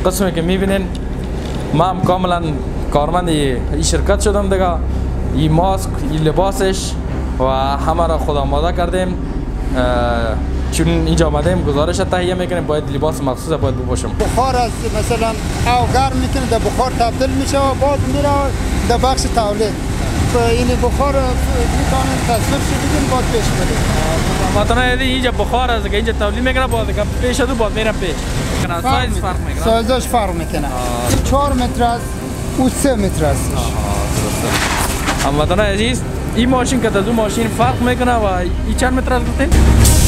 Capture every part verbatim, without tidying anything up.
قسمی که میبینین ما هم کاملا کارمند این شرکت شدم دیگه. این ماسک، این لباسش و همه را خود آماده کردیم، چون اینجا آمدیم گزارش تهیه میکنیم باید لباس مخصوص باید بپوشم. بخار از مثلا او گرم میکنه در بخار تبدیل میشه و باز میره در بخش تولید. این بخار میتونن تصویر شو بگیم باید پیش بریم. مثلا اینجا بخار است که اینجا تولید میکنه باید پیش دو باید میره پیش. سایز فرق میکنه. سایزش فرق میکنه. چهار متر است و سه متر است. هموطنان عزیز این ماشین که از اون ماشین فرق میکنه و این چند متر است گفتین؟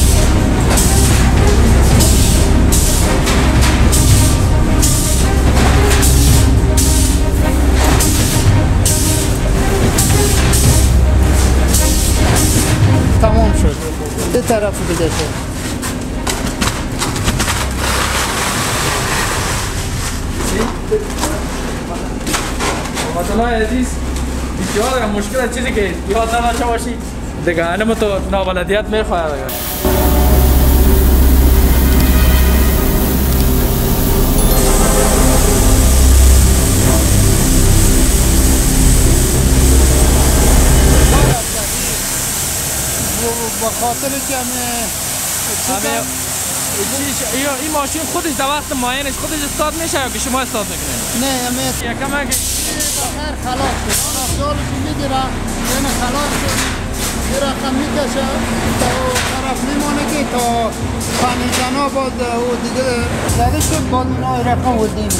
تمام شد. به طرف دیگه شد. هموطنان عزیز بسیار مشکل چیزی که یاد نداشته باشی دیگه انم تو نابلدیت میخواهد دیگه. با خاطر که همه این ماشین خودش در وقت معینش خودش استارت میشه یا که شما استارت میکنید؟ نه همه یکم اگه بخیر خلاص شد. رفتارش میگیرم یعنی خلاص شد یه رقم میکشه تا طرف میمانه که تا پنی جنا باز او دیگه زده شد باز اینا رقم ودیم.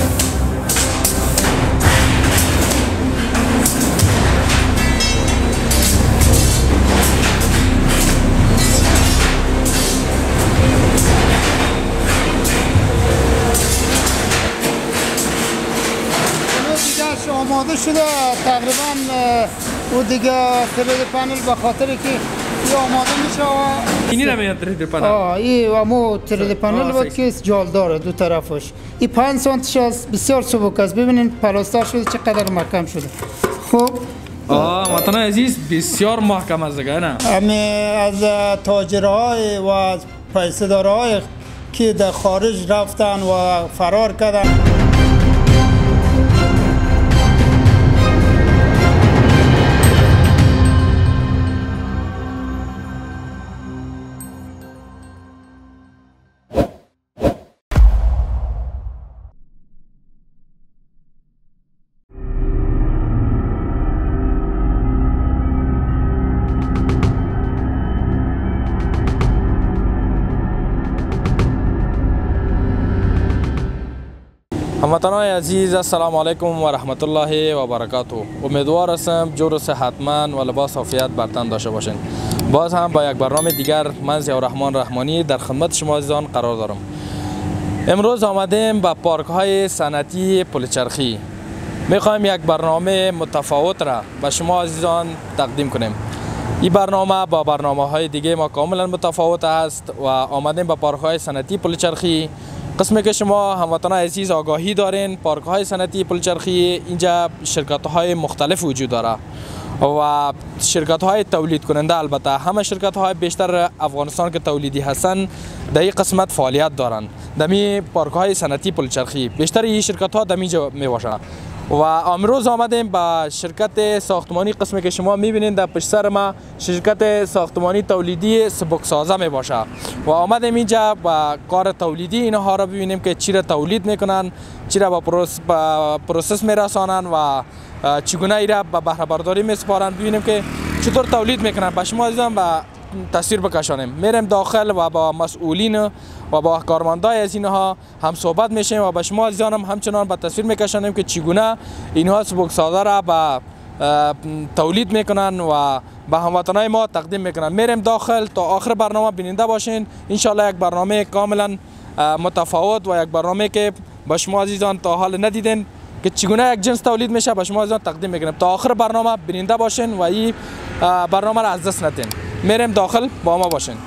آماده شده تقریبا او دیگه ترید پنل به خاطر که این آماده میشه و اینی نمیاد ترید پنل؟ آه این امو ترید پنل بود که جال داره دو طرفش. این پنج سانتیش است بسیار سبک است. ببینین پلاستر شده چقدر محکم شده. خب آه وطن عزیز بسیار محکم است دیگه نه؟ همه از تاجرهای و از پیسه‌دارهای که در خارج رفتن و فرار کردن. هموطنان عزیز السلام علیکم و رحمت الله و برکاته. امیدوار هستم جور و صحتمند و لباس عافیت بر تن داشته باشین. باز هم با یک برنامه دیگر من ضیاءالرحمن رحمانی در خدمت شما عزیزان قرار دارم. امروز آمدیم به پارک های صنعتی پلچرخی. میخوایم یک برنامه متفاوت را به شما عزیزان تقدیم کنیم. این برنامه با برنامه های دیگه ما کاملا متفاوت است و آمدیم به پارک های صنعتی پلچرخی. قسمی که شما هموطنان عزیز آگاهی دارین پارک های صنعتی پلچرخی اینجا شرکت های مختلف وجود داره و شرکت های تولید کننده، البته همه شرکت های بیشتر افغانستان که تولیدی هستن در این قسمت فعالیت دارن. دمی پارک های صنعتی پلچرخی بیشتر این شرکت ها دمیجا می باشه و امروز آمدیم با شرکت ساختمانی. قسمی که شما میبینید در پشت سر ما شرکت ساختمانی تولیدی سبکسازه می باشه و آمدیم اینجا با کار تولیدی اینها را ببینیم که چی را تولید میکنن، چی را با پروسس میرسانن و چگونه ای را به بهره برداری میسپارن. ببینیم که چطور تولید میکنن. با شما عزیزان با تصویر بکشانیم. میریم داخل و با مسئولین و با کارمندای از اینها هم صحبت میشیم و به شما عزیزان هم همچنان به تصویر میکشانیم که چگونه اینها سبکسازه را به تولید میکنن و به هموطنای ما تقدیم میکنن. میریم داخل تا آخر برنامه بیننده باشین. ان شاء الله یک برنامه کاملا متفاوت و یک برنامه که به شما عزیزان تا حال ندیدین که چگونه یک جنس تولید میشه به شما عزیزان تقدیم میکنیم. تا آخر برنامه بیننده باشین و این برنامه را از دست ندین. میریم داخل با ما باشین.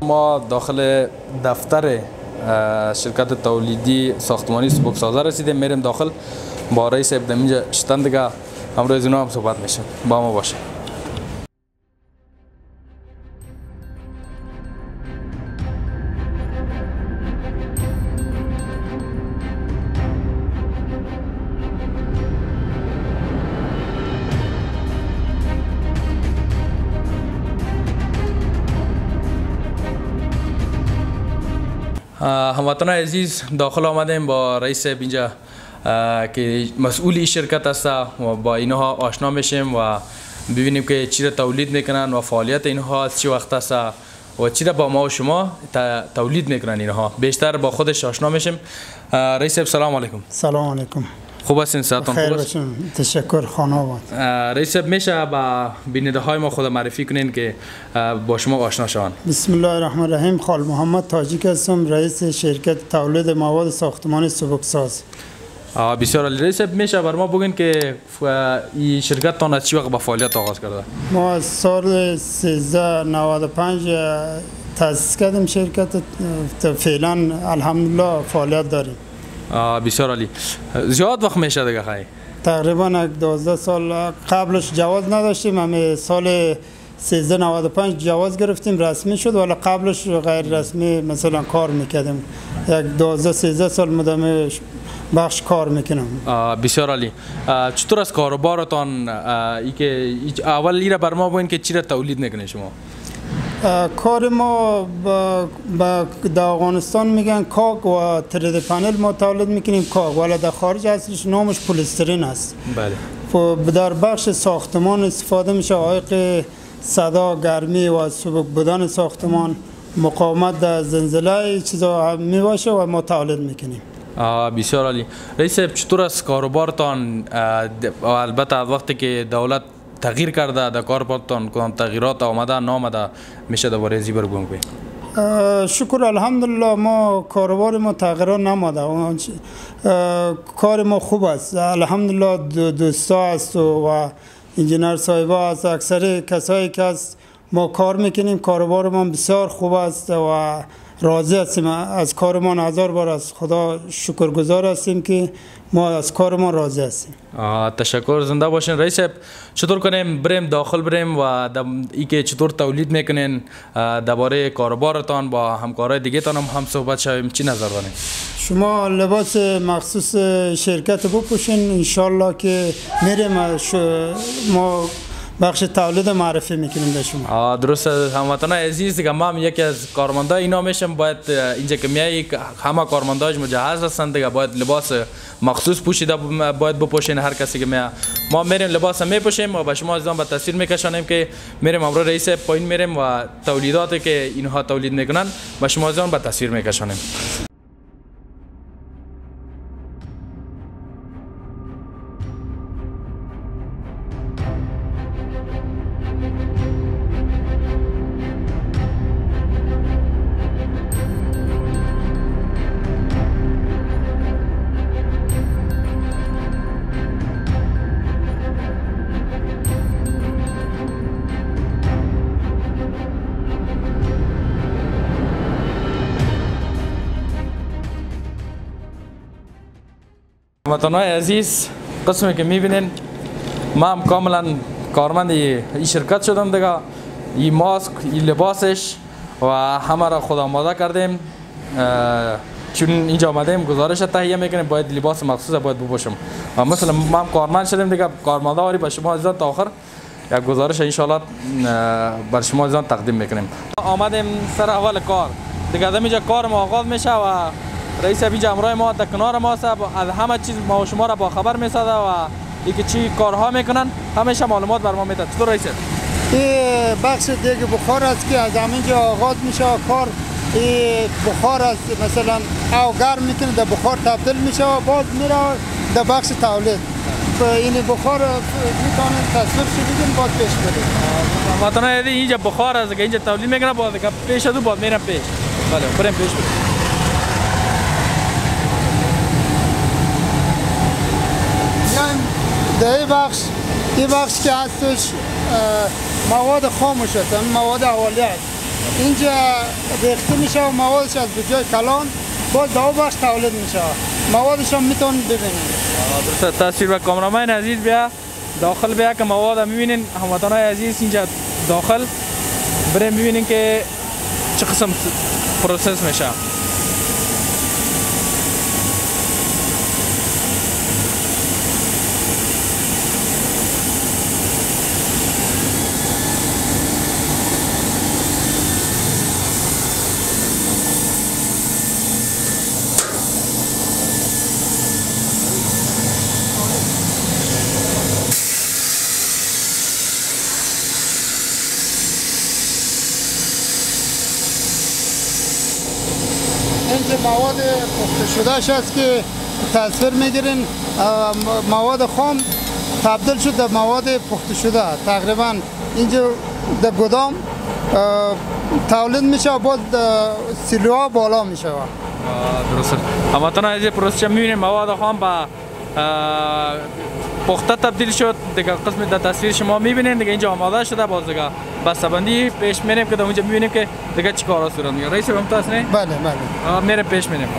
ما داخل دفتر شرکت تولیدی ساختمانی سبکسازه رسیدیم، میریم داخل با رئیس ابدامینجا شتن دیگه همراه از اونا هم صحبت میشیم. با ما باشه. هموطنان عزیز داخل آمدیم با رئیس اینجا که مسئول شرکت است و با اینها آشنا میشیم و ببینیم که چی را تولید میکنن و فعالیت اینها از چی وقت است و چی را با ما و شما تولید میکنن. اینها بیشتر با خودش آشنا میشیم. رئیس سلام علیکم. سلام علیکم. خوب هستین؟ صحتتون خوب است؟ خیر باشین. تشکر. خانه آباد. رئیس میشه با بیننده های ما خود معرفی کنین که با شما آشنا شوند؟ بسم الله الرحمن الرحیم. خال محمد تاجیک هستم، رئیس شرکت تولید مواد ساختمانی سبکساز. بسیار عالی. رئیس میشه بر ما بگین که این شرکت تان از چی وقت با فعالیت آغاز کرده؟ ما از سال سیزده نود و پنج تأسیس کردیم شرکت، فعلا الحمدلله فعالیت داریم. بسیار عالی. زیاد وقت میشه دیگه خیلی؟ تقریبا دوازده سال. قبلش جواز نداشتیم، همه سال سیزده نود و پنج جواز گرفتیم رسمی شد، ولی قبلش غیر رسمی مثلا کار میکردیم. یک دوازده سیزده سال مدام بخش کار میکنم. بسیار عالی. چطور از کاروبارتان ای که اول لیره بر ما بگین که چی را تولید میکنه شما؟ کار ما با در افغانستان میگن کاک و ترید پنل ما تولید میکنیم کاک، ولی در خارج اصلش نامش پلیسترین است. بله. در بخش ساختمان استفاده میشه، عایق صدا، گرمی و سبک بودن ساختمان، مقاومت در زلزله چیزا میباشه و ما تولید میکنیم. بسیار عالی. رئیس چطور از کاروبارتان البته از وقتی که دولت تغییر کرده در کاروبارتان کدام تغییرات آمده نامده میشه درباره ازی برگم کنید؟ شکر الحمدلله ما کاروبار ما تغییرات نماده، کار ما خوب است الحمدلله. دوستا است و انجینر صاحبا است، اکثر کسایی که است ما کار میکنیم، کاروبار ما بسیار خوب است و راضی هستیم از کار ما. هزار بار از خدا شکرگزار هستیم که ما از کار ما راضی هستیم. تشکر. زنده باشین. رئیس چطور کنیم بریم داخل بریم و ای که چطور تولید میکنین درباره کاروبارتان با همکارای دیگه تان هم, هم صحبت شویم. چی نظر دارین؟ شما لباس مخصوص شرکت بپوشین، انشالله که میریم ما بخش تولید معرفی میکنیم به شما. درست. هموطنان عزیز دیگه ما هم یکی از کارمندای اینا میشم، باید اینجا که میای همه کارمنداش مجهز هستند دیگه، باید لباس مخصوص پوشیده باید بپوشین هر کسی که میاد. ما میریم لباس میپوشیم و به شما عزیزان به تصویر میکشانیم که میریم امروز رئیس پایین میریم و تولیداتی که اینها تولید میکنن به شما عزیزان به تصویر میکشانیم. هموطنان عزیز قسمی که میبینین ما هم کاملا کارمند این شرکت شدم دیگه. این ماسک، این لباسش و همه را خود آماده کردیم، چون اینجا آمدیم گزارش تهیه میکنیم باید لباس مخصوص باید بپوشم. مثلا ما هم کارمند شدیم دیگه، کارمندا واری به شما عزیزان تا آخر یک گزارش ان شاء الله بر شما عزیزان تقدیم میکنیم. آمدیم سر اول کار دیگه، اینجا کار ما آغاز میشه و رئیس اینجا امرای ما در کنار ما است، از همه چیز ما و شما را با خبر میسازه و اینکه چی کارها میکنن همیشه معلومات بر ما میده. چطور رئیس؟ این بخش دیگه بخار است که از همینجا آغاز میشه کار. این بخار است مثلا او گرم میکنه در بخار تبدیل میشه و باز میره در بخش تولید. این بخار میتونه تصویر شدیم باز پیش بده. مثلا اینجا بخار است که اینجا تولید میکنه باز که پیش دو باز میره پیش. بله بریم پیش بریم. در این بخش این بخش که هستش مواد خاموش است، مواد اولیه است. اینجا ریخته میشه و موادش از جای کلان باز دو بخش تولید میشه. موادش هم میتونید ببینید. درست. تصویر به کامرامین عزیز بیا داخل بیا که مواد میبینین. هموطنان عزیز اینجا داخل بریم ببینین که چه قسم پروسس میشه. اینجا مواد پخته شده است که تصویر میگیرین. مواد خام تبدیل شد به مواد پخته شده. تقریبا اینجا در گدام تولید میشه و باز سیلوها بالا میشه. درست. اما تنها از پروسس میبینیم مواد خام با پخته تبدیل شد. دیگه قسم در تصویر شما میبینید دیگه اینجا آماده شده. باز دیگه بسته‌بندی پیش میریم که در اونجا میبینیم که دیگه چی کارا صورت میگیره. رئیس ممتاز نه؟ بله بله. میریم پیش میریم.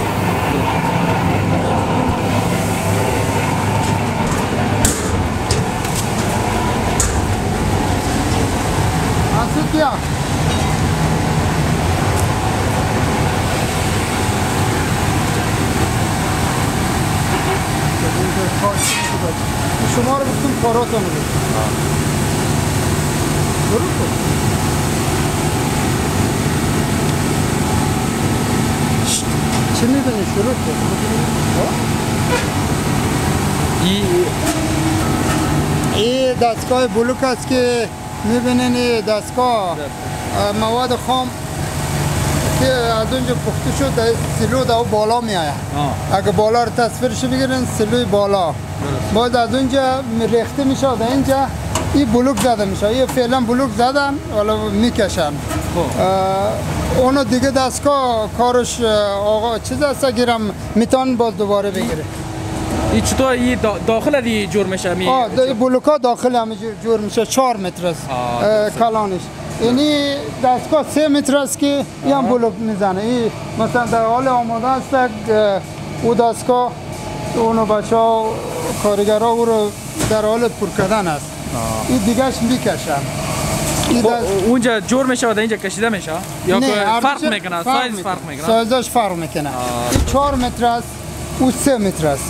آسیب کیا؟ شما رو گفتم کاراتون رو شروع کن. چی میبینی؟ شروع کن. این دستگاه بلوک است که میبینین. دستگاه مواد خام که از اونجا پخته شد در سیلو در بالا می آید. اگه بالا رو تصویرش بگیرین سیلوی بالا باید از اونجا ریخته میشه در اینجا این بلوک زده میشه. این فعلا بلوک زدن حالا میکشن. اونو دیگه دستگاه کارش آقا چیز است گیرم میتون باز دوباره بگیره. این چطور این داخل دی جور میشه؟ می آه بلوکا داخل همه جور میشه. چهار متر است کلانش. اینی دستگاه سه متر است که این هم بلوک میزنه. این مثلا در حال آماده است او دستگاه اونو بچه ها کارگر ها او رو در حال پر کردن است. این دیگهش میکشن. اونجا جور میشه و در اینجا کشیده میشه؟ یا فرق میکنه؟ سایز فرق میکنه؟ سایزش فرق میکنه. این چهار متر است او سه متر است.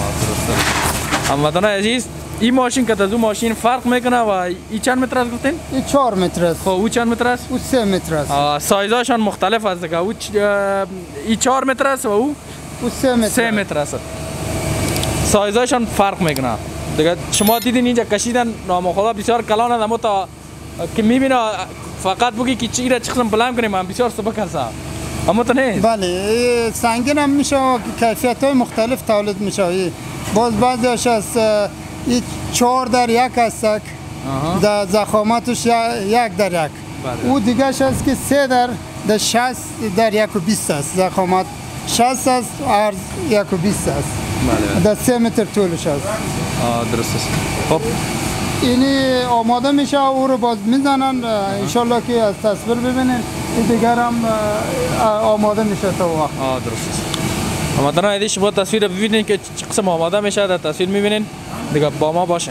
هموطنان عزیز این ماشین که از اون ماشین فرق میکنه و این چند متر است گفتین؟ این چهار متر است. خب او چند متر است؟ او سه متر است. سایزاشان مختلف است دیگه. او این چهار متر است و او او سه متر سه متر است. سایزاشان فرق میکنه دیگه. شما دیدین اینجا کشیدن نامخدا بسیار کلان است. اما تا که میبینه فقط بگی که چی را چه قسم بلند کنیم من بسیار سبک است. اما تو نه؟ بله سنگین هم میشه و کیفیت های مختلف تولید میشه. باز بعضیش از این چهار در یک است در ضخامتش یک در یک. او دیگهش است که سه در در شصت در یک و بیست است. ضخامت شصت است عرض یک و بیست است. در سه متر طولش است. درست است. خب اینی آماده میشه او رو باز میزنن. انشالله که از تصویر ببینین این دیگر هم آماده میشه تا وقت. آه درست است. اما تنها ایدی شما تصویر ببینین که چه قسم آماده میشه در تصویر میبینین دیگه با ما باشین.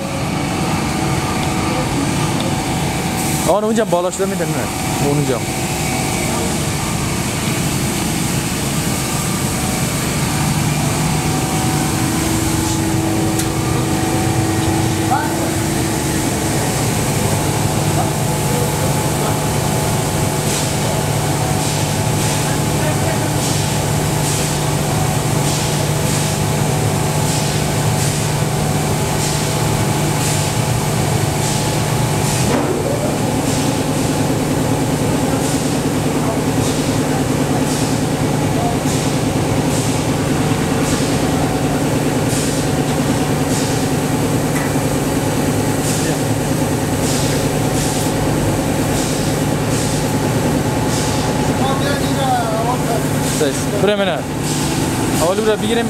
آن اونجا بالا شده میدن نه اونجا. برای منه اول برای بگیریم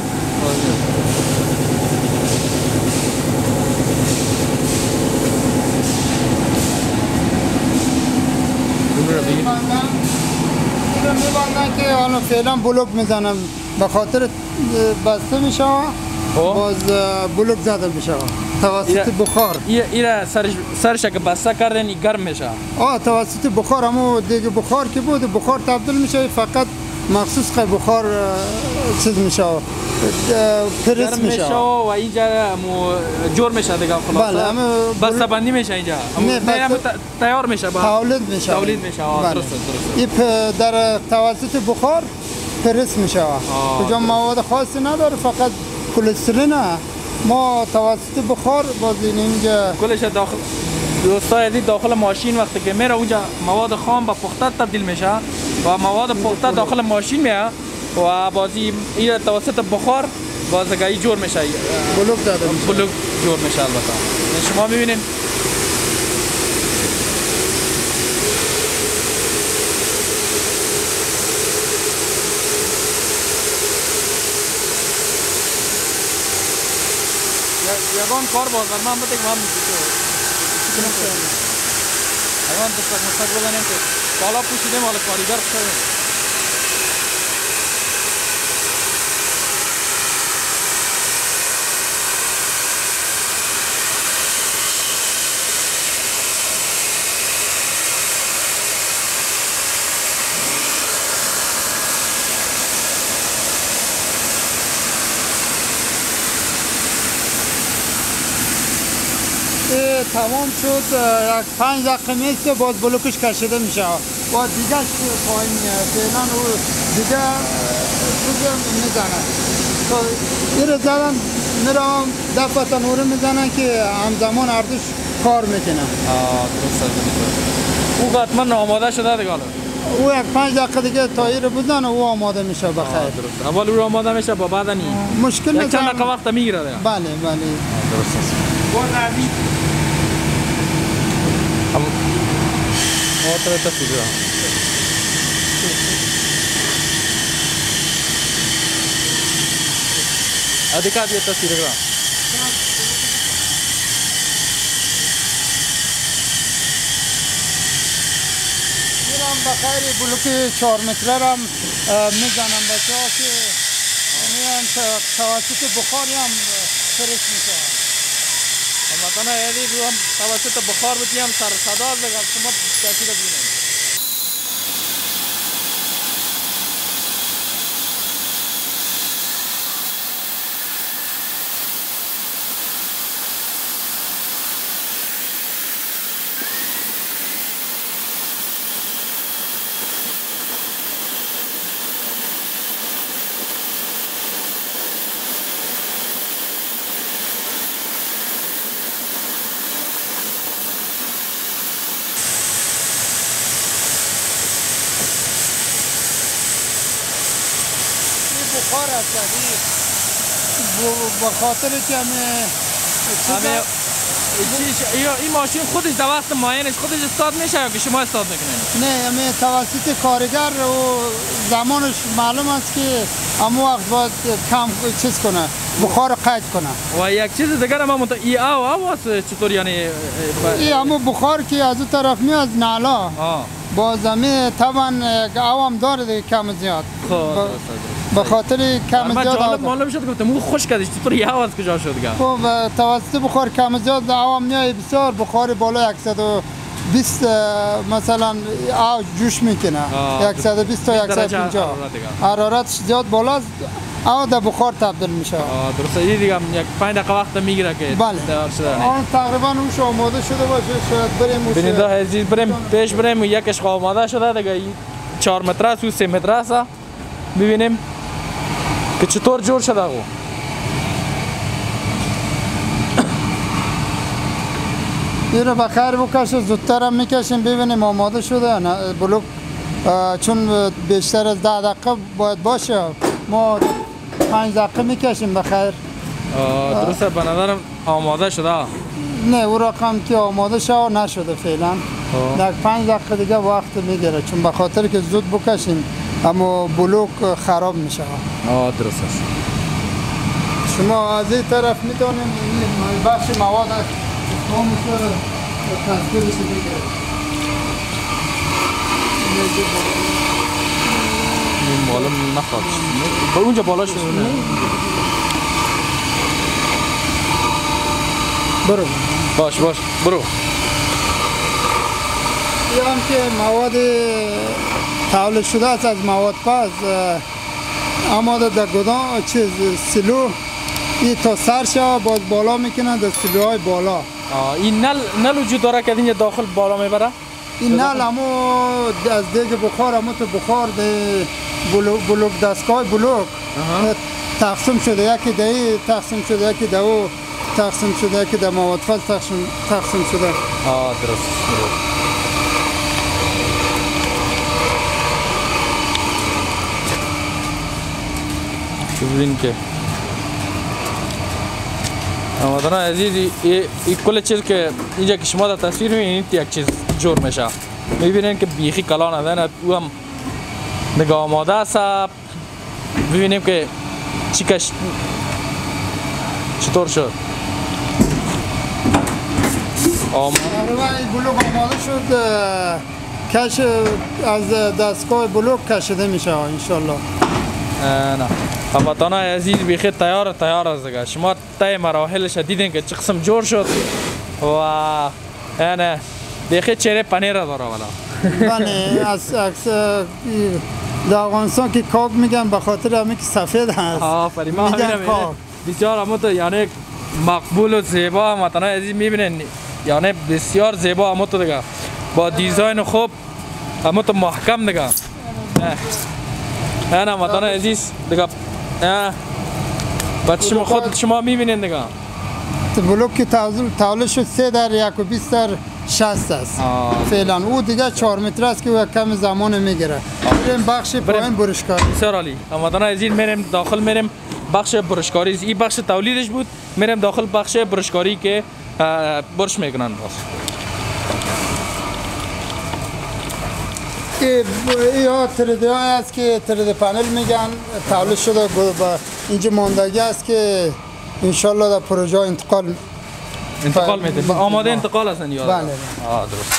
برای میبندن اینو میبندن که حالا فعلا بلوک میزنم به خاطر بسته میشه باز بلوک زده میشه توسط بخار. ایره سرش سرش که بسته کردن این گرم میشه. آه توسط بخار همو دیگه بخار که بود بخار تبدیل میشه فقط مخصوص که بخار چیز میشه پرس میشه و اینجا جور میشه دیگه خلاص. بله همه بسته بندی میشه اینجا. نه تیار میشه با تولید میشه. تولید میشه. درست درست. این در توسط بخار پرس میشه. کجا مواد خاصی نداره فقط کلسترول ما توسط بخار باز اینجا کلش داخل دوستای دید داخل ماشین وقتی که میره اونجا مواد خام به پخته تبدیل میشه و مواد پخته داخل ماشین میه و بازی این توسط بخار بازگاهی جور میشه بلوک داده میشه بلوک جور میشه. البته شما میبینین یگان کار باز من بده که من الان دستک مستک بزنیم که بالا پوشیدیم حالا کاریگر شدیم. تمام شد یک پنج دقیقه میسته باز بلوکش کشیده میشه و دیگه پایین فعلا او دیگه دیگه میزنن این رو زدن میرم دفعه نوره میزنن که همزمان اردوش کار میکنن. آه درست او حتما آماده شده دیگه حالا او یک پنج دقیقه دیگه تایی رو بزنه او آماده میشه بخیر. درست اول او آماده میشه با بعد نی مشکل یک چند دقیقه وقت میگیره دیگه. بله بله درست است. باز عزیز हम और तरह तस्वीर रहा अधिकार ये तस्वीर रहा میرم بخیر بلوکی چهار متره رم میزنم بچه ها که میان توسط بخاری هم فرش میشه. مثلا یعنی رو هم توسط بخار بودیم سر صدا بگم شما تاثیر ببینید. بخار است به خاطر که همه این ماشین خودش در وقت معینش خودش استارت میشه یا که شما استارت میکنید؟ نه همه توسط کارگر و زمانش معلوم است که همه وقت باید کم چیز کنه بخار قید کنه. و یک چیز دیگر هم منطقه ای او او است چطور یعنی ای همه بخار که از اون طرف میاد نعلا باز همه طبعا او هم داره دیگه کم زیاد به خاطر کم زیاد جالب معلوم شد گفتم مو خوش کردش چطور یه آواز کجا شد گا خب توسط بخار کم زیاد عوام میای بسیار بخار بالا صد و بیست مثلا آو جوش میکنه صد و بیست تا صد و پنجاه حرارتش زیاد بالاست او در بخار تبدیل میشه. آه درسته این دیگه یک پنج دقیقه وقت میگیره که تیار شده. آن تقریبا اونش آماده شده باشه شاید بریم اون ببینید عزیز بریم پیش بریم یکش آماده شده دیگه این چهار متر است و سه متر است ببینیم که چطور جور شده او. این رو بخیر بکشه زودتر هم میکشیم ببینیم آماده شده نه بلوک چون بیشتر از ده دقیقه باید باشه ما پنج دقیقه میکشیم بخیر. درسته به نظرم آماده شده. نه او رقم که آماده شده نشده فعلا در پنج دقیقه دیگه وقت میگیره چون به خاطر که زود بکشیم اما بلوک خراب میشه. آه درست است. شما از این طرف میتونیم بخش مواد خامش رو تصویرش بگیرید. این معلم نخواد به اونجا بالا شده برو باش باش برو این هم که مواد تولید شده است از مواد پس آماده در گدام چیز سیلو این تا سرش باز بالا میکنن در سیلوهای بالا. این نل نل وجود داره که اینجا داخل بالا میبره؟ این نل همو از دیگه بخار همو تو بخار ده بلوک, بلوک دستگاه بلوک تقسیم شده یکی ده تقسیم شده یکی ده او تقسیم شده یکی ده مواد فاز تقسیم, تقسیم شده. آه درست درست. ببین که آمدن عزیز این کل چیز که اینجا که شما در تصویر میبینید یک چیز جور میشه میبینید که بیخی کلا ندهند او هم نگاه آماده است ببینیم که چی کش چطور شد تقریبا این بلوک آماده شد کش از دستگاه بلوک کشیده میشه انشالله. نه هموطنان عزیز بیخی تیار تیار است دیگه شما طی مراحلش دیدین که چه قسم جور شد و یعنی بیخی چهره پنیر داره والا. بله از در افغانستان که کاک میگن به خاطر همین که سفید هست. آفرین ما همین بسیار همون تو یعنی مقبول و زیبا هموطنان عزیز میبینین یعنی بسیار زیبا همون تو دیگه با دیزاین خوب همون تو محکم دیگه. نه هموطنان عزیز دیگه بعد شما خود شما میبینین دیگه بلوک که تولید شد سه در یک و بیست در شصت است فعلا او دیگه چهار متر است که کم زمان میگیره. بریم بخش پایین برشکاری. بسیار عالی هموطنان عزیز میریم داخل میریم بخش برشکاری این بخش تولیدش بود میریم داخل بخش برشکاری که برش میکنن باز. این تریدی های است که تریدی پنل میگن تولید شده اینجا ماندگی است که انشالله در پروژه انتقال انتقال میده آماده انتقال هستن یاد. بله آه درست.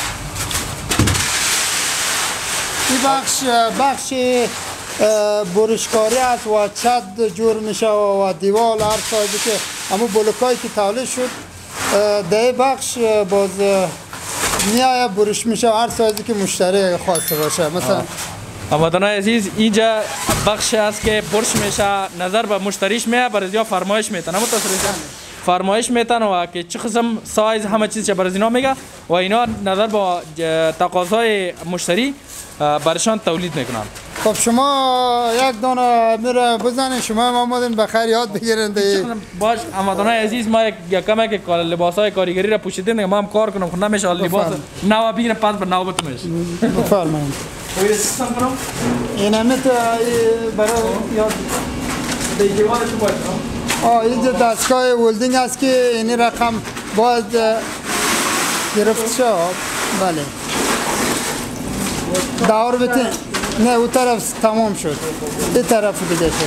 این بخش بخش برشکاری است و چت جور میشه و دیوال هر سایزی که اما بلوکایی که تولید شد در بخش باز میایه برش میشه هر سایزی که مشتری خواسته باشه مثلا. هموطنان عزیز اینجا بخش است که برش میشه نظر به مشتریش میه برای یا فرمایش میتن اما تصریحا فرمایش میتن و که چه قسم سایز همه چیز چه برای اینا میگه و اینا نظر با تقاضای مشتری برشان تولید میکنن. خب شما یک دانه میره بزنید شما هم آمدین بخیر یاد بگیرید. باش هموطنان عزیز ما یک کمه که لباسای کاریگری را پوشیدین ما هم کار کنم خود نمیشه لباس نو بگیرم پس به نو بتونش. بفرمایید. این هم برای یاد دیگه وارد باید. آه اینجا دستگاه ولدینگ است که این رقم باید گرفت شد. بله. دور بتین. نه اون طرف تمام شد. این طرف دیگه شد.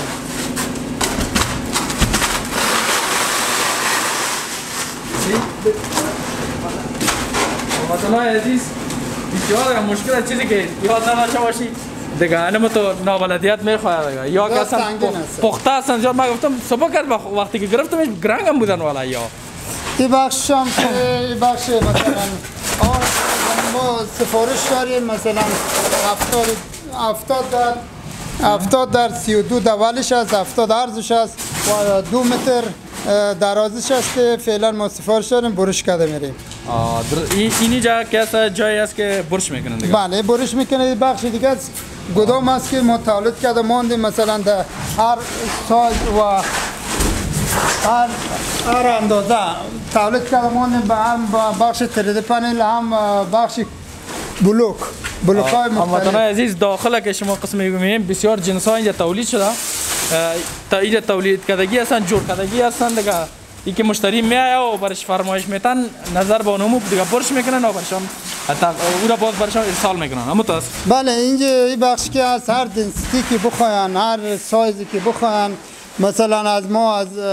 هموطنان عزیز بسیار مشکل چیزی که یاد نداشته باشی دیگه انم تو نابلدیت میخواد دیگه یا که اصلا پخته اصلا زیاد من گفتم صبح کرد وقتی که گرفتمش گرنگ هم بودن والا یا این بخش هم این بخش مثلا ما سفارش داریم مثلا هفتاد هفتاد در هفتاد در سی و دو دولش است هفتاد عرضش است و دو متر درازش است که فعلا ما سفارش داریم برش کرده میریم. اینی جا که جایی است که برش میکنن دیگه. بله برش میکنه. بخش دیگه است گدام است که ما تولید کرده ماندیم مثلا در هر سایز و هر هر اندازه تولید کرده ماندیم به هم بخش تریدی پنل هم بخش بلوک بلوک های مختلف. هموطنان عزیز داخل که شما قسم میبینیم بسیار جنس ها اینجا تولید شده تا اینجا تولید کردگی هستن جور کردگی هستن دیگه ای که مشتری میایه و برش فرمایش میتن نظر با اونمو دیگه برش میکنن و برشان او را باز برشان ارسال میکنن. اما تو بله اینجا این بخش که از هر دنسیتی که بخواین هر سایزی که بخواین مثلا از ما از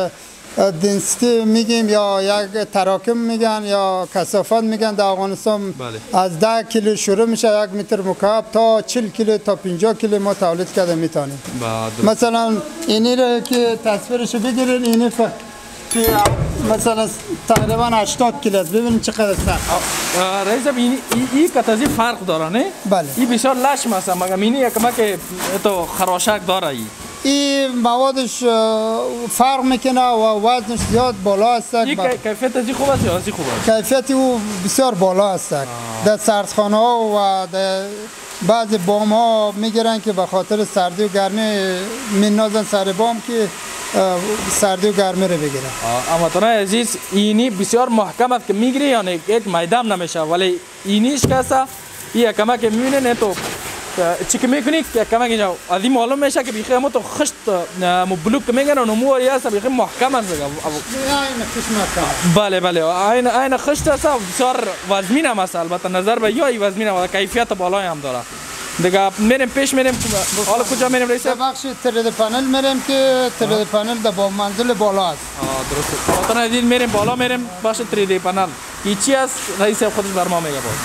دنسیتی میگیم یا یک تراکم میگن یا کثافت میگن در افغانستان بله. از ده کیلو شروع میشه یک متر مکعب تا چهل کیلو تا پنجاه کیلو ما تولید کرده میتونیم. مثلا اینی رو که تصویرش بگیرین اینی ف... که مثلا تقریبا هشتاد کیلو است. ببینید چقدر سخت. رئیس این این کتازی فرق داره نه؟ بله. این بسیار لش مثلا مگه اینی یکم که تو خراشک داره ای. این موادش فرق میکنه و وزنش زیاد بالا است. این کیفیت ازی خوب است یا ازی خوب است؟ کیفیت او بسیار بالا است. در سردخانه ها و در بعضی بام ها میگیرن که به خاطر سردی و گرمی مینازن سر بام که سردی و گرمی رو بگیرن. اما تو عزیز اینی بسیار محکم است که میگیری یعنی یک میدم نمیشه ولی اینیش کسا این کما که میبینه نه تو چی که میکنی که کما اینجا ادی معلوم میشه که بیخی تو خشت مو بلوک میگن و نمو ریاست بیخی محکم است. این خشت محکم. بله بله این این خشت است بسیار وزمین هم است البته نظر به یا وزمین و کیفیت بالایی هم داره. دیگه میریم پیش میریم حالا کجا میریم رئیس؟ بخش تری پنل میریم که تری پنل در با منزل بالا است. آه درسته. حالا ندید میریم بالا میریم بخش تری پنل. کی چی است رئیس خودش بر ما میگه باز.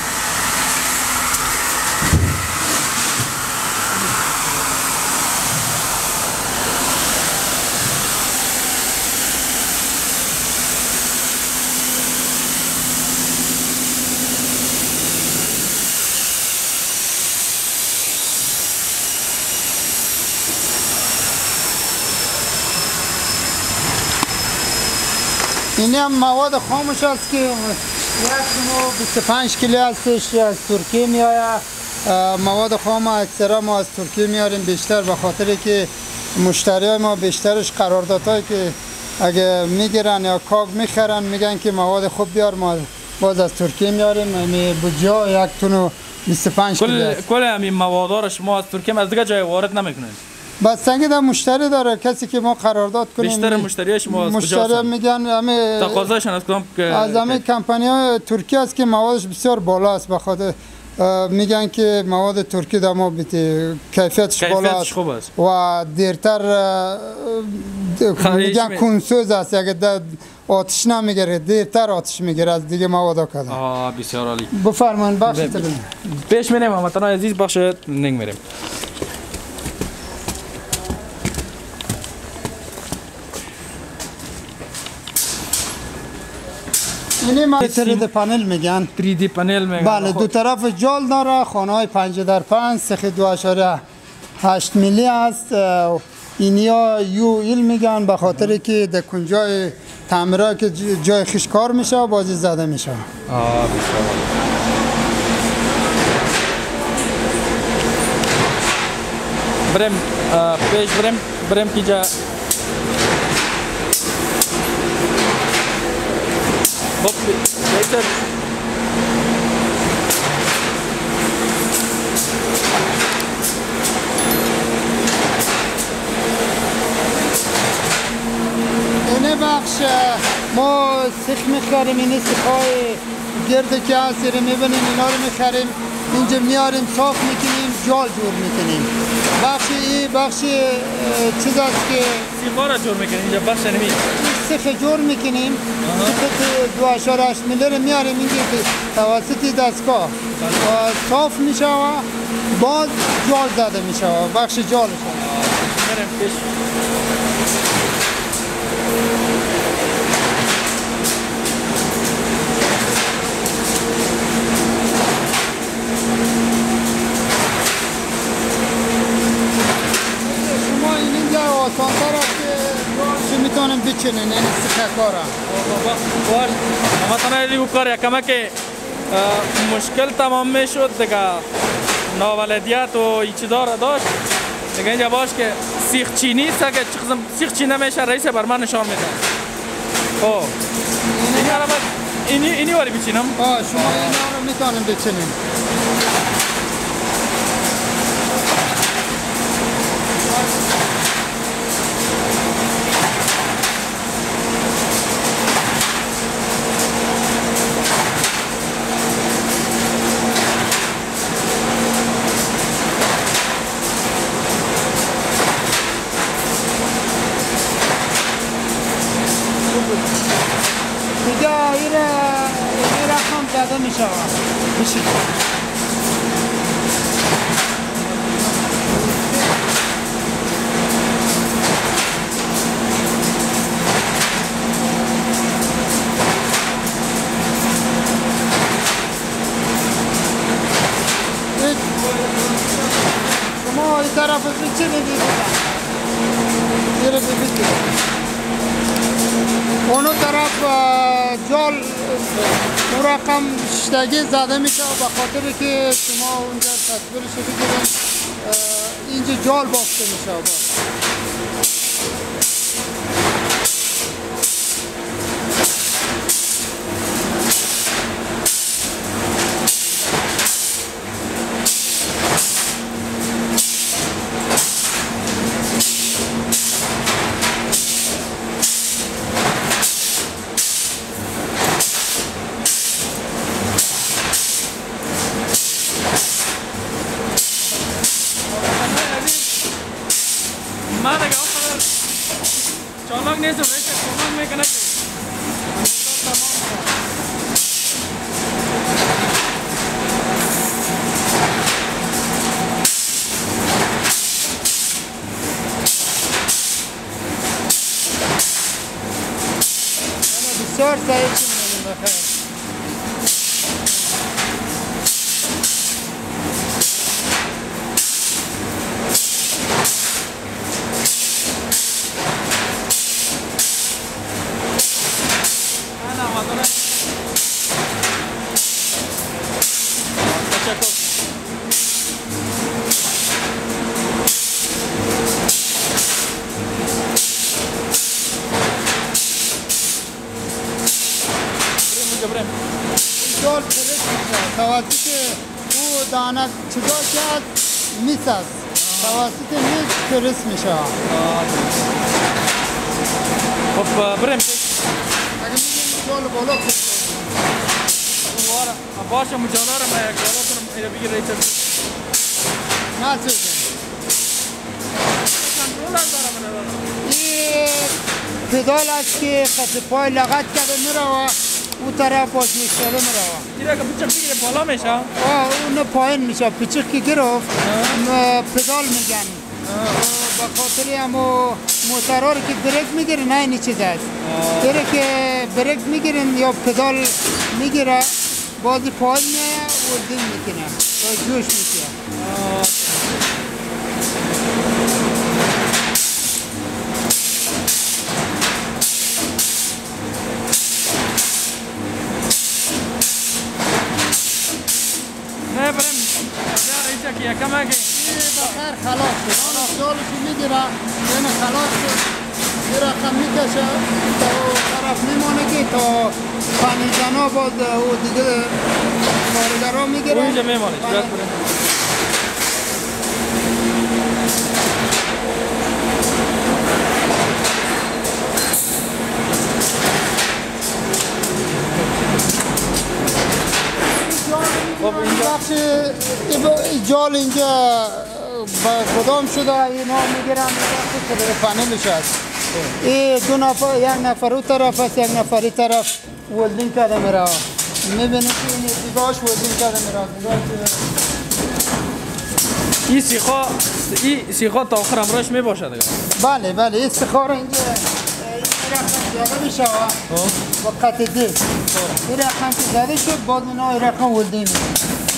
این هم مواد خامش است که یک بیست و پنج کیلو هستش از ترکیه میآید. مواد خام اکثرا ما از ترکیه میاریم بیشتر به خاطر که مشتری های ما بیشترش قراردادهایی که اگه میگیرن یا کاغ میخرن میگن که مواد خوب بیار ما باز از ترکیه میاریم. یعنی بوجا یک تون بیست و پنج کیلو است. کل همین مواد را شما از ترکیه از دیگه جای وارد نمیکنید؟ بستگی در مشتری داره. کسی که ما قرارداد کنیم بیشتر مشتری شما از کجا هستن؟ مشتری میگن همه تقاضاشون از کدام که از همه کمپانی های ترکیه است که موادش بسیار بالا است. بخاطر میگن که مواد ترکی در ما بیتی کیفیتش بالا است خوب است و دیرتر میگن کنسوز است. اگه آتش نمیگیره دیرتر آتش میگیره از دیگه مواد کردن. آه بسیار عالی. بفرمایید بخش ترین پیش میریم هموطنان عزیز بخش ننگ میریم. اینی ما تری دی پنل میگن. تری دی پنل میگن. بله دو طرف جال داره. خانه های پنج در پنج سخت دو اشاره هشت میلی است. اینیا یو ایل میگن به خاطر که در کنجای تعمیرات که جای خشکار میشه بازی زده میشه. آه بسیار بریم پیش بریم بریم که جا بهتر اینه بخش ما سیخ میخریم. اینه سیخای گرد که هست رو میبینیم اینا رو میخریم اینجا میاریم صاف میکنیم جال جور میکنیم. بخش ای بخش چیز است که سیخا را جور میکنیم اینجا بخش نمی سیخ جور میکنیم. سیخ دو اشاره هشت میلی رو میاریم اینجا توسط دستگاه صاف میشه و باز جال زده میشه و بخش جالش بریم پیش. آسان‌تر است که میتونیم بچینیم این سیخ کاره. باش هموطنان عزیز او کار یکمه که مشکل تمام میشد دیگه ناولدیت و این چیزا را داشت دیگه اینجا باش که سیخ چینی است که سیخ چینه میشه رئیس بر من نشان میده. خب اینی را باید اینی اینی واری بچینم؟ آه شما اینا رو میتونیم بچینیم. میشه بشید شما این طرف چی ببینید یه رو ببینید اونو طرف جال اون رقم شتگی زده میشه و به خاطر که شما اونجا تصویرش بگیرید اینجا جال بافته میشه باز ما دیگه آخر چالاک نیستم ریشه کمک میکنه بسیار ضعیف شدیم بخیر جال پرس میشه توسط او دانه چیزا که میز است توسط میز پرس میشه خب بریم اگه میگیم جال بالا پرس باشه مجالا رو ما یک جالا کنم اینو بگیر ریچه نه چیزه کنترول هم دارم من دارم این پدال است که خط پای لغت کرده میره او طرف باز میشتره میروه دیره که پیچه بگیره بالا میشه آه اون پایین میشه پیچه که گرفت پدال میگن به خاطر همو موترها رو که بریک میگیرن نه این چیز است دیره که بریک میگیرن یا پدال میگیره بازی پایین میه و دل میکنه و جوش میشه نه بریم ریچه که یکم اگه بخیر خلاص شد آن جالشو میگیره یعنی خلاص شد یه رقم میکشه تا طرف میمانه که تا پنیزنا باز او دیگه کارگرها میگیره اونجا میمانه باید بریم خب این جال اینجا کدام شده اینا میگیرن که به پنلش هست این دو نفر یک نفر اون طرف است یک نفر این طرف ولدینگ کرده میره میبینید که این دیگاش ولدینگ کرده میره این سیخا این سیخا تا آخر امراش میباشه دیگه بله بله این سیخا رو اینجا این رقم زده میشه با قطع دل این رقم که زده شد باز اینا این رقم ولدینگ میشه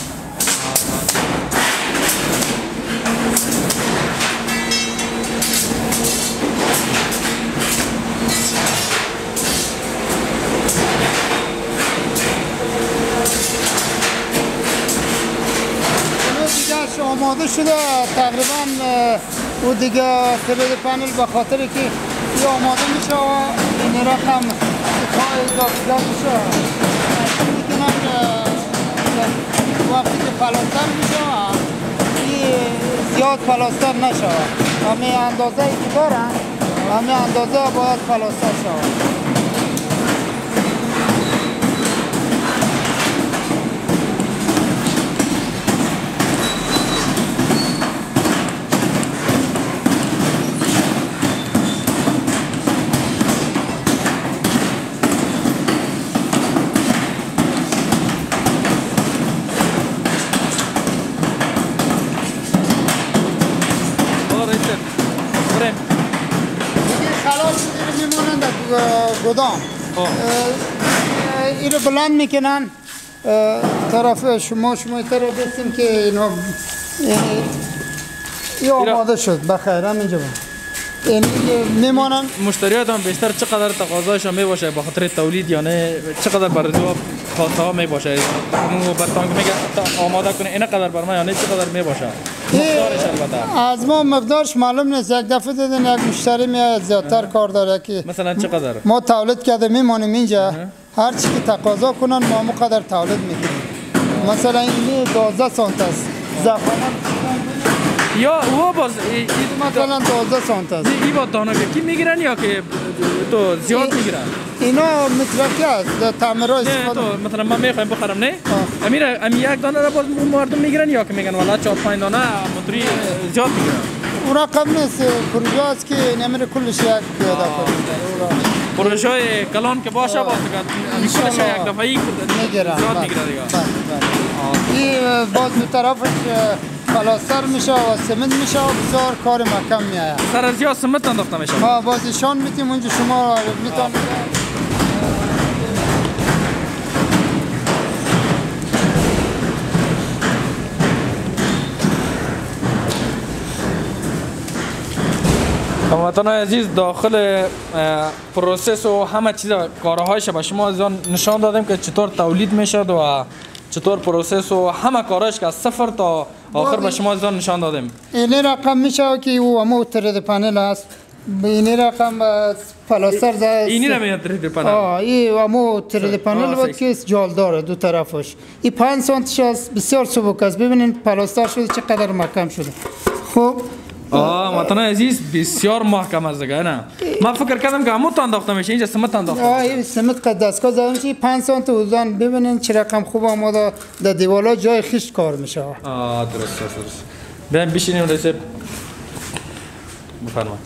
آماده شده تقریبا او دیگه کرد پنل به خاطر که این آماده میشه و این رقم داد میشه میکنن وقتی که پلاستر میشه این زیاد پلاستر نشه همه اندازه ای که دارن همه اندازه باید پلاستر شود گدام این رو بلند میکنن طرف شما شما طرف بستیم که اینا این آماده شد بخیر همینجا این میمانن. مشتریات هم بیشتر چقدر تقاضایشان می باشه با خاطر تولید یا نه چقدر بر جواب خواسته ها می باشه همون برتان میگه آماده کنه این قدر بر ما یا نه چقدر می باشه مقدارش البته از ما مقدارش معلوم نیست. یک دفعه دیدن یک مشتری میاد زیادتر کار داره که مثلا چقدر ما تولید کرده میمانیم اینجا هر چی که تقاضا کنن ما مقدر تولید میکنیم. مثلا این دوازده سانت است زعفران یا او باز مثلا دوازده سانت است این با دانه کی میگیرن یا که تو زیاد میگیرن اینا مترکی است در تعمیرات استفاده تو مثلا ما میخوایم بخرم نه امیر ام یک دانه را باز مردم میگیرن یا که میگن والا چهار پنج دانه متری زیاد میگیرن اون رقم نیست پروژه است که نمیره کلش یک پیاده کنه پروژه های کلان که باشه باز کلش یک دفعی میگیرن زیاد میگیرن دیگه این باز دو طرفش پلاستر میشه و سمنت میشه و بسیار کار محکم میآید. سر از یا سمنت انداخته میشه. ها باز نشان میتیم اونجا شما میتونید هموطنان عزیز داخل پروسس و همه چیز کارهایش به شما نشان دادیم که چطور تولید میشد و چطور پروسس و همه کارش که از صفر تا آخر به شما نشان دادیم. این رقم میشه که او همو ترید پنل است. این رقم پلاستر زد. اینی نمیاد ترید پنل. آه این همو ترید پنل بود که جال داره دو طرفش. این پنج سانتش است بسیار سبک است. ببینید پلاستر شده چقدر محکم شده. خب آه هموطنان عزیز بسیار محکم است دیگه نه. من فکر کردم که همون انداخته میشه اینجا سمت انداخته. آه این سمت قد دستگاه زدن چی پنج سانت وزن ببینید چه رقم خوب آماده در دیوالا جای خشت کار میشه. آه درست درست. بیایم بشینیم رسیب. بفرمایید.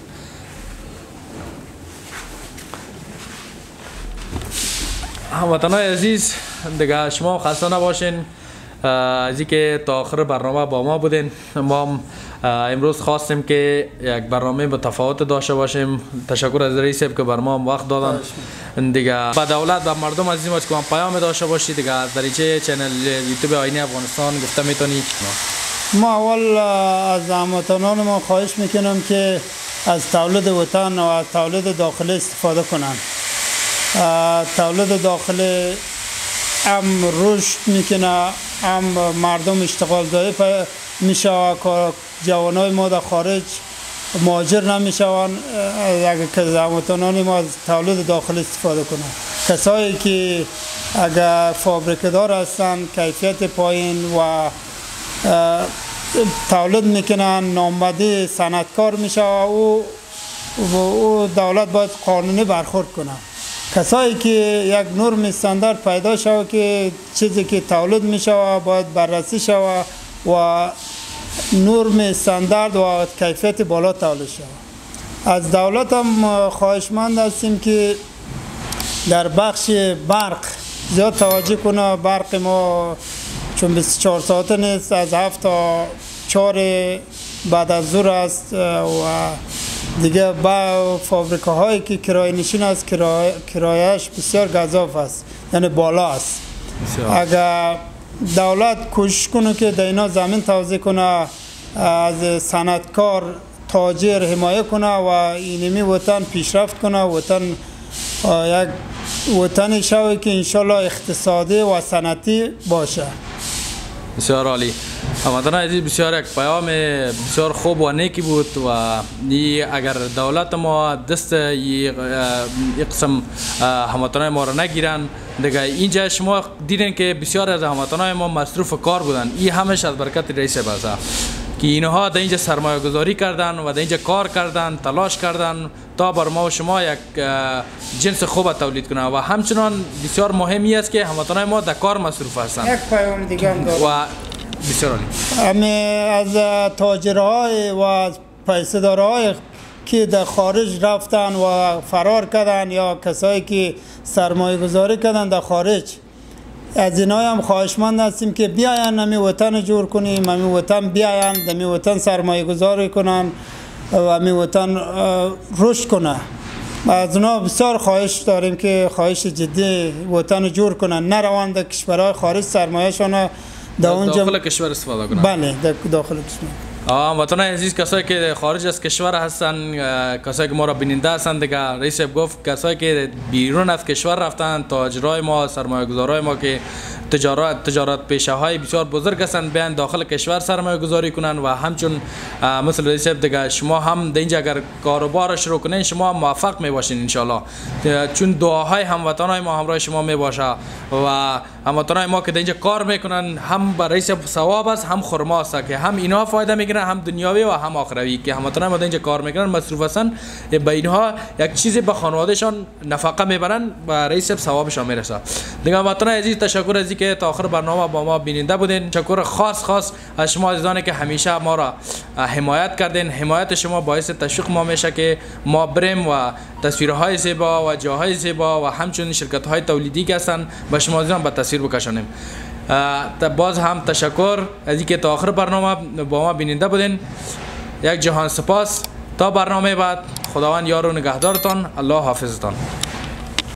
هموطنان عزیز دیگه شما خسته نباشین از اینکه تا آخر برنامه با ما بودین. ما امروز خواستیم که یک برنامه متفاوت داشته باشیم. تشکر از رئیس صاحب که بر ما وقت دادن. دیگه با دولت و مردم عزیز ما که هم پیام داشته باشید دیگه از دریچه چنل یوتیوب آینه افغانستان گفته میتونی. ما اول از هموطنان ما خواهش میکنم که از تولید وطن و از تولید داخلی استفاده کنند. تولید داخلی هم رشد میکنه هم مردم اشتغال داده میشه و جوانای ما در خارج مهاجر نمیشوند اگر که هموطنان ما از تولید داخلی استفاده کنند. کسایی که اگر فابریکه دار هستن کیفیت پایین و تولید میکنن نامبدی صنعتکار میشه و او او دولت باید قانونی برخورد کنه. کسایی که یک نرم استاندارد پیدا شود که چیزی که تولید میشه باید بررسی شود و نرم استاندارد و کیفیت بالا تولید شود. از دولت هم خواهشمند هستیم که در بخش برق زیاد توجه کنه. برق ما چون بیست و چهار ساعته نیست از هفت تا چهار بعد از ظهر است و دیگه با فابریکه هایی که کرایه نشین است کرایهش بسیار گزاف است یعنی بالا است. اگر دولت کوشش کنه که در اینا زمین توزیع کنه از صنعتکار تاجر حمایه کنه و اینمی وطن پیشرفت کنه وطن یک وطن شوی که انشالله اقتصادی و صنعتی باشه. بسیار عالی. هموطنان عزیز بسیار یک پیام بسیار خوب و نیکی بود و اگر دولت ما دست یک قسم هموطنان ما را نگیرن دیگه اینجا شما دیدین که بسیار از هموطنان ما مصروف کار بودن. این همش از برکت رئیس بازار که اینها در اینجا سرمایه گذاری کردن و در اینجا کار کردن تلاش کردن تا بر ما و شما یک جنس خوب تولید کنند و همچنان بسیار مهمی است که هموطنان ما در کار مصروف هستند. یک پیام دیگه هم دارم و بسیار عالی از تاجرهای و از پیسه‌دارهای که در خارج رفتن و فرار کردن یا کسایی که سرمایه گذاری کردن در خارج از اینای هم خواهشمند هستیم که بیاین نمی وطن جور کنیم نمی وطن بیاین نمی وطن سرمایه گذاری کنن و نمی وطن رشد کنه. از اونا بسیار خواهش داریم که خواهش جدی وطن جور کنن، نروند در کشورهای خارج سرمایه‌شان داخل کشور استفاده کنن. بله در داخل کشور. آه وطن عزیز، کسایی که خارج از کشور هستن، کسایی که ما را بیننده هستن دیگه، رئیس گفت کسایی که بیرون از کشور رفتن، تاجرای ما، سرمایه گذارای ما که تجارت تجارت پیشه های بسیار بزرگ هستند، بیان داخل کشور سرمایه گذاری کنن و همچون مثل رئیس دیگه شما هم در اینجا اگر کاروبار شروع کنین شما موفق می باشین ان شاء الله، چون دعاهای هموطنای ما همراه شما می باشه و هموطنای ما که در اینجا کار میکنن هم برای رئیس ثواب است هم خرما است که هم اینها فایده میگیرن، هم دنیاوی و هم آخروی که هموطنای ما در اینجا کار میکنن مصروف هستن، به اینها یک چیزی به خانوادهشان نفقه میبرن و رئیس ثوابشان میرسه. دیگه هموطنای عزیز تشکر از اینکه تا آخر برنامه با ما بیننده بودین. تشکر خاص خاص از شما عزیزانی که همیشه ما را حمایت کردین. حمایت شما باعث تشویق ما میشه که ما بریم و تصویرهای زیبا و جاهای زیبا و همچنین شرکت‌های تولیدی که هستن به شما عزیزان به تصویر بکشانیم. باز هم تشکر از اینکه تا آخر برنامه با ما بیننده بودین. یک جهان سپاس. تا برنامه بعد خداوند یار و نگهدارتان. الله حافظتان.